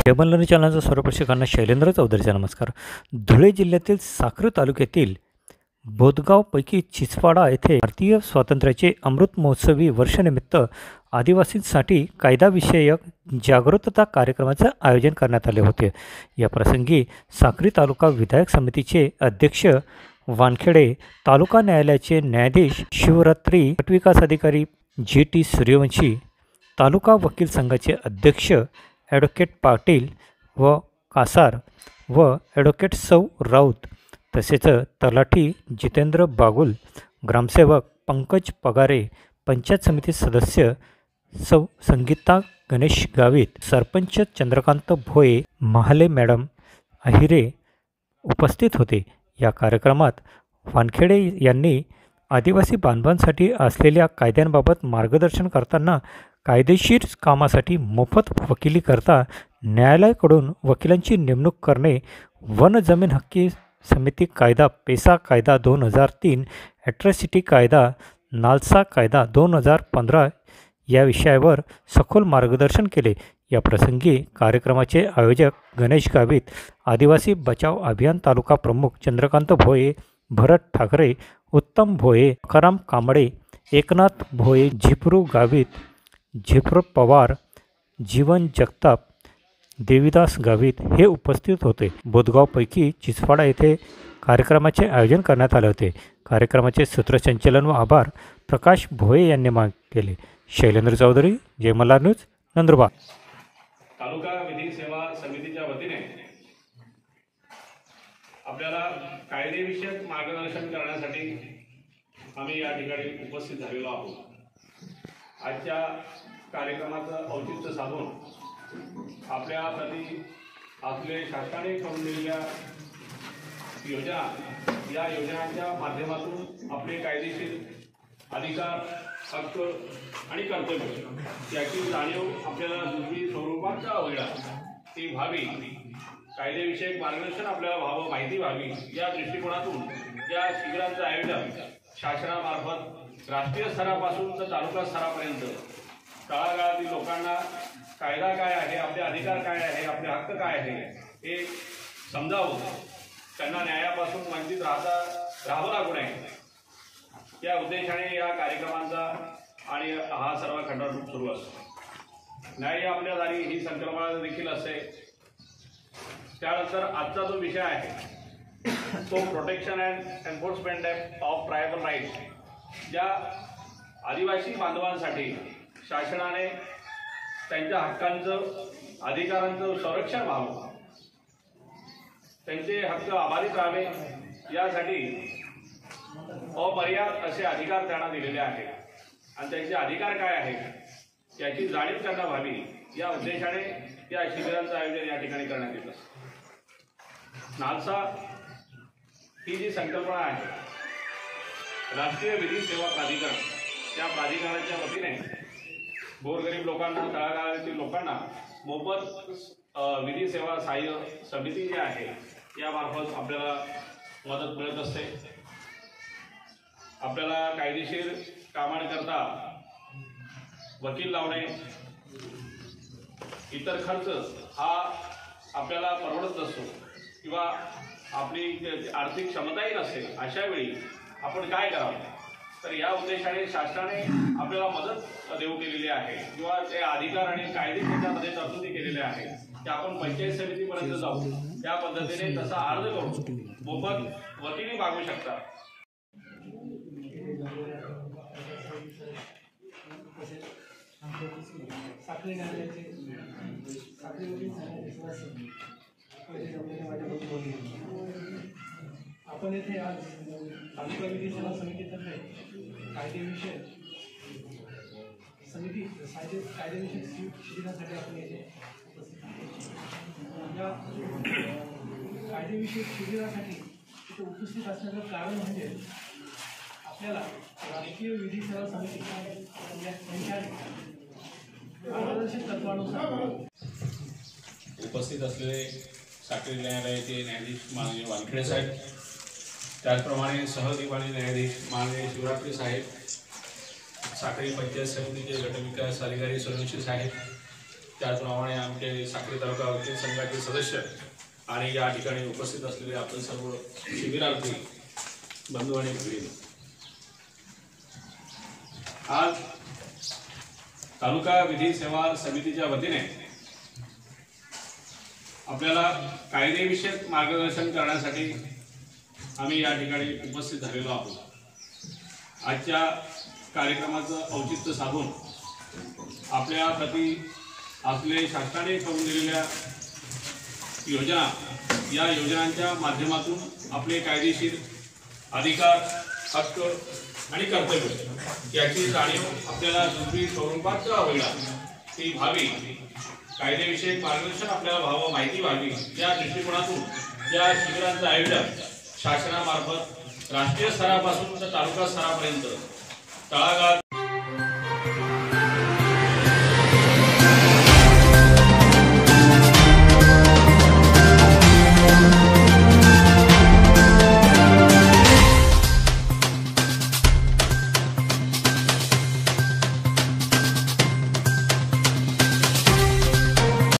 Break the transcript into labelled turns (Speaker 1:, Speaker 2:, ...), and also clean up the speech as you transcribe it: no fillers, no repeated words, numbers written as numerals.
Speaker 1: Table चॅनलचा सर्व प्रेक्षकांना शैलेंद्र चौधरीचा नमस्कार. धुळे जिल्ह्यातील साक्री तालुक्यातील बोदगावपैकी चिचपाडा येथे भारतीय स्वातंत्र्याचे अमृत महोत्सवी वर्षानिमित्त आदिवासींसाठी कायदाविषयक जागरूकता कार्यक्रमाचे आयोजन करण्यात आले होते. या प्रसंगी साक्री तालुका विधायक समितीचे अध्यक्ष वानखेडे, तालुका न्यायालयाचे न्यायाधीश शिवरात्री, गटविकास अधिकारी जी.टी. सूर्यवंशी, तालुका वकील संघाचे अध्यक्ष ॲडव्होकेट पाटील व कासार व ॲडव्होकेट सौ राऊत, तसेच तलाठी जितेंद्र बागुल, ग्रामसेवक पंकज पगारे, पंचायत समिती सदस्य सौ संगीता गणेश गावित, सरपंच चंद्रकांत भोये, महाले मॅडम अहिरे उपस्थित होते. या कार्यक्रमात वानखेडे यांनी आदिवासी बांधवांसाठी असलेल्या कायद्यांबाबत मार्गदर्शन करताना कायदेशीर कामासाठी मोफत वकिली करता न्यायालयाकडून वकिलांची नेमणूक करणे, वन जमीन हक्की समिती कायदा, पेसा कायदा 2003, ॲट्रॉसिटी कायदा, नालसा कायदा 2015 या विषयावर सखोल मार्गदर्शन केले. या प्रसंगी कार्यक्रमाचे आयोजक गणेश गावित, आदिवासी बचाव अभियान तालुका प्रमुख चंद्रकांत भोये, भरत ठाकरे, उत्तम भोये, अखाराम कांबळे, एकनाथ भोये, झिपरू गावित, झिपर पवार, जीवन जगताप, देवीदास गावित हे उपस्थित होते. बोदगावपैकी चिचपाडा येथे कार्यक्रमाचे आयोजन करण्यात आले होते. कार्यक्रमाचे सूत्रसंचालन व आभार प्रकाश भोये यांनी केले. शैलेंद्र चौधरी, जय मल्हार न्यूज, नंदुरबार.
Speaker 2: तालुका विधी सेवा समितीच्या वतीने आपल्याला कायदेविषयक मार्गदर्शन करण्यासाठी आम्ही या ठिकाणी उपस्थित झालेलो आहोत. आजच्या कार्यक्रमाचं औचित्य साधून आपल्याप्रती आपले शासनाने करून दिलेल्या योजना, या योजनांच्या माध्यमातून आपले कायदेशीर अधिकार, हक्क आणि कर्तव्य याची जाणीव आपल्याला दुर्बी स्वरूपात का होईल ती व्हावी, कायदेविषयक मार्गदर्शन आपल्याला व्हावं, माहिती व्हावी, या दृष्टिकोनातून या शिबिरांचं आयोजन शासनामार्फत राष्ट्रीय स्तरापासून तर तालुका स्तरापर्यंत तळागाळातील लोकांना कायदा काय आहे, आपले अधिकार काय आहे, आपले हक्क काय आहे हे समजावून त्यांना न्यायापासून वंचित राहावं लागू नये या उद्देशाने या कार्यक्रमांचा आणि हा सर्व खंडारूप सुरू असतो. न्याय आपल्या दारी ही संकल्पना देखील असते. त्यानंतर आजचा जो विषय आहे तो protection and enforcement of tribal rights, ज्या आदिवासी बांधवांसाठी शासनाने त्यांच्या हक्कांचं, अधिकारांचं संरक्षण व्हावं, त्यांचे हक्क अबाधित राहावे यासाठी अमर्याद असे अधिकार त्यांना दिलेले आहेत आणि त्यांचे अधिकार काय आहेत याची जाणीव त्यांना व्हावी या उद्देशाने या शिबिरांचं आयोजन या ठिकाणी करण्यात येत असतं. नालसा ही जी संकल्पना आहे, राष्ट्रीय विधी सेवा प्राधिकरण, त्या प्राधिकरणाच्या वतीने गोरगरीब लोकांना, तळागाळातील लोकांना मोफत विधी सेवा सहाय्य समिती जी आहे यामार्फत आपल्याला मदत मिळत असते. आपल्याला कायदेशीर कामांकरता वकील लावणे, इतर खर्च हा आपल्याला परवडत नसतो किंवा आपली आर्थिक क्षमताही नसते. अशा वेळी आपण काय करावं, तर या उद्देशाने शासनाने आपल्याला मदत देऊ केलेली आहे किंवा ते अधिकार आणि कायदे त्याच्यामध्ये तरतुदी केलेल्या आहेत त्या आपण पंचायत समितीपर्यंत जाऊ त्या पद्धतीने तसा अर्ज करून मोफत वकिली मागू शकता.
Speaker 3: साखरी न्यायालयाचे आपण येथे आज तालुका विधी सेवा समितीतर्फे कायदेविषयक शिबिरासाठी आपण येथे उपस्थित आहोत. या कायदेविषयक शिबिरासाठी इथे उपस्थित असण्याचं कारण म्हणजे आपल्याला राष्ट्रीय विधी सेवा समितीच्या मार्गदर्शक तत्वानुसार
Speaker 2: उपस्थित असलेले साक्री न्यायालयाचे न्यायाधीश माननीय वानखेडे साहेब, त्याचप्रमाणे सहदिवाणी न्यायाधीश माननीय शिवरात्री साहेब, साक्री पंचायत समितीचे गटविकास अधिकारी सूर्यवंशी साहेब, त्याचप्रमाणे आमचे साक्री तालुका वकील संघाचे सदस्य आणि या ठिकाणी उपस्थित असलेले आपण सर्व शिबिरार्थी बंधू आणि भगिनी, आज तालुका विधी सेवा समितीच्या वतीने आपल्याला कायदेविषयक मार्गदर्शन करण्यासाठी आम्ही या ठिकाणी उपस्थित झालेलो आहोत. आजच्या कार्यक्रमाचं औचित्य साधून आपल्या प्रती आपले शासनाने करून दिलेल्या योजना, या योजनांच्या माध्यमातून आपले कायदेशीर अधिकार, हक्क आणि कर्तव्य याची जाणीव आपल्याला दुसरी स्वरूपात का होईना ती व्हावी, कायदेविषयक मार्गदर्शन आपल्याला व्हावं, माहिती व्हावी, या दृष्टिकोनातून या शिबिरांचं आयोजन शासनामार्फत राष्ट्रीय स्तरापासून तर तालुका स्तरापर्यंत तळागाळ